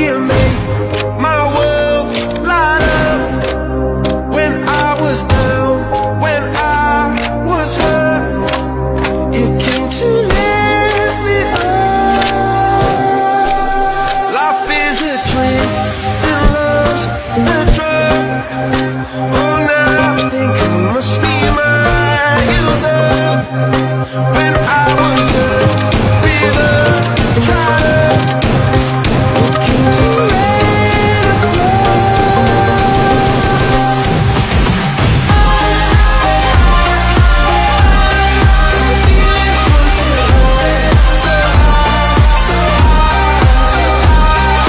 you make my world light up. When I was down, when I was hurt, you came to lift me up. Life is a dream and love's a drug. Oh, now I think I must be my heels up. When I was hurt, river dried up, you came to let it flow. I'm feeling drunk and high, so high, so high.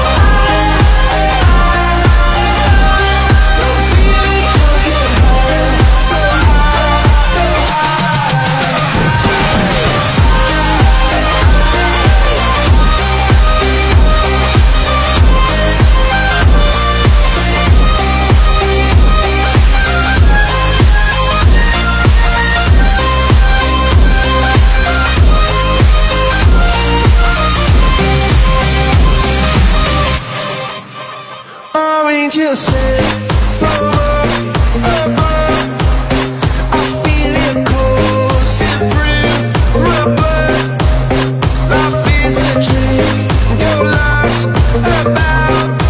I'm feeling drunk and high, so high, so angel sent from up above. I feel it coursing through my blood. Life is a dream, your life's about